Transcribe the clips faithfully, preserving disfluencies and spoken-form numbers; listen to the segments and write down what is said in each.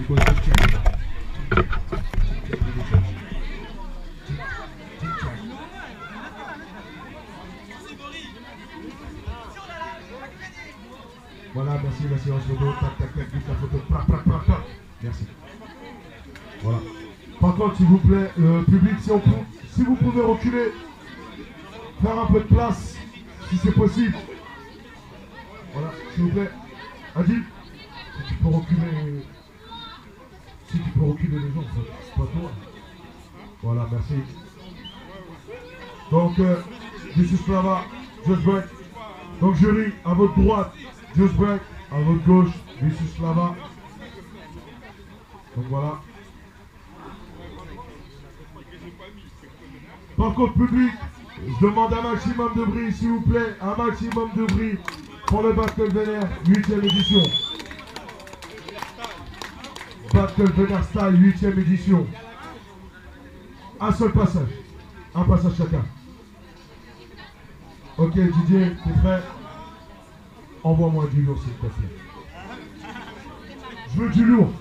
Voilà, merci, la séance photo, tac, tac, tac, vite la photo, plac, plac, plac, plac. Merci. Voilà. Par contre, s'il vous plaît, euh, public, si, on peut, si vous pouvez reculer, faire un peu de place, si c'est possible. Voilà, s'il vous plaît. Adil, si tu peux reculer, si tu peux reculer les gens, c'est pas toi. Voilà, merci. Donc, euh, Vicious Flava, Just Break. Donc, jury, à votre droite, Just Break, à votre gauche, Vicious Flava. Donc voilà. Par contre, public, je demande un maximum de bruit, s'il vous plaît, un maximum de bruit pour le Battle Vénère, huitième édition. Battle Vénère Style, huitième édition. Un seul passage, un passage chacun. Ok, Didier, t'es prêt? Envoie-moi du lourd, s'il te plaît. Je veux du lourd.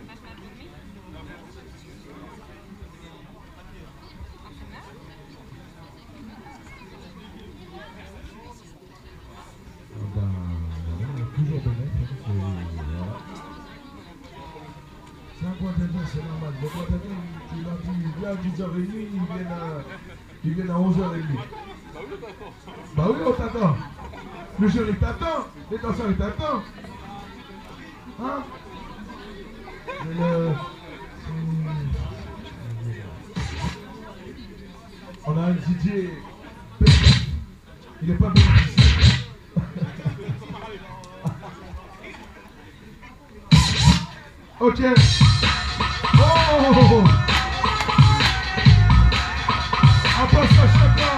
C'est normal. Le Guadeloupe, tu l'as dit, il vient à dix heures trente, il vient à, il vient à onze heures trente. Bah oui, on t'attend. Le jury t'attend. Les danseurs, ils t'attendent. Hein? Le... On a un D J. Il n'est pas bénéficié. Ok. Oh! Un passage chacun.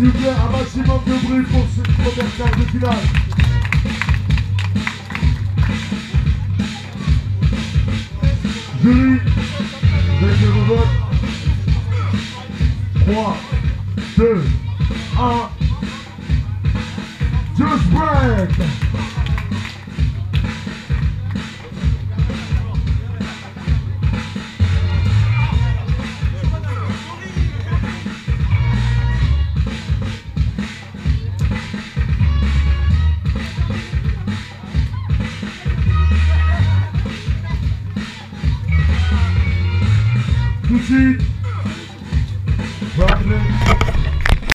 S'il vous plaît, un maximum de bruit pour cette première carte de finale. Jury, mettez vos votes. trois, deux, un. Just break! Tout de suite.